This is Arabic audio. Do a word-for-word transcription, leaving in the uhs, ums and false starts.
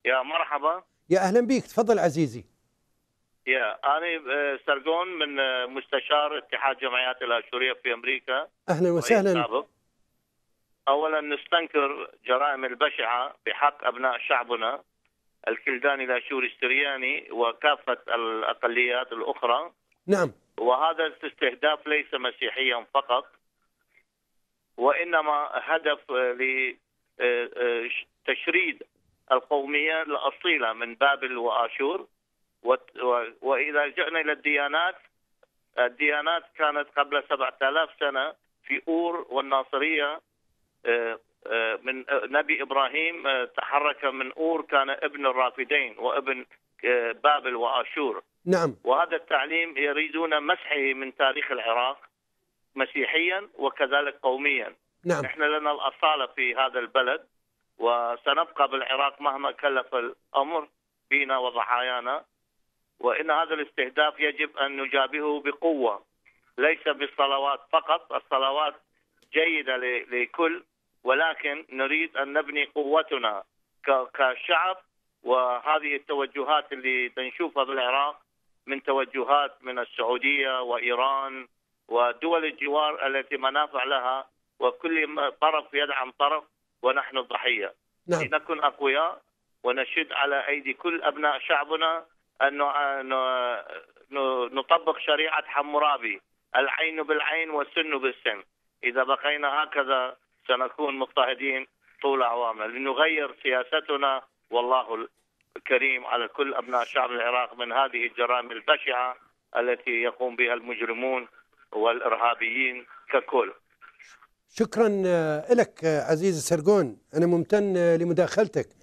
يا مرحبا. يا أهلا بك، تفضل عزيزي. يا أنا سرجون من مستشار اتحاد جمعيات الآشورية في أمريكا، أهلا رئيس وسهلا. سابق. أولا نستنكر جرائم البشعة بحق أبناء شعبنا الكلداني الآشوري السرياني وكافة الأقليات الأخرى. نعم. وهذا الاستهداف ليس مسيحيا فقط، وإنما هدف لتشريد القومية الأصيلة من بابل وآشور. وإذا جئنا إلى الديانات، الديانات كانت قبل سبعة آلاف سنة في أور والناصرية. من نبي إبراهيم تحرك من أور، كان ابن الرافدين وابن بابل وآشور. نعم. وهذا التعليم يريدون مسحه من تاريخ العراق مسيحيا وكذلك قوميا. نعم. نحن لنا الأصالة في هذا البلد، وسنبقى بالعراق مهما كلف الأمر بنا وضحايانا. وإن هذا الاستهداف يجب أن نجابهه بقوة، ليس بالصلوات فقط. الصلوات جيدة لكل، ولكن نريد أن نبني قوتنا كشعب. وهذه التوجهات اللي نشوفها بالعراق من توجهات من السعودية وإيران ودول الجوار التي منافع لها، وكل طرف يدعم طرف ونحن الضحية. نعم. لنكن أقوياء ونشد على أيدي كل أبناء شعبنا أن نطبق شريعة حمورابي، العين بالعين والسن بالسن. إذا بقينا هكذا سنكون مضطهدين طول أعوامنا. لنغير سياستنا، والله الكريم على كل أبناء شعب العراق من هذه الجرائم البشعة التي يقوم بها المجرمون والإرهابيين ككل. شكرا لك عزيزي سرجون، أنا ممتن لمداخلتك.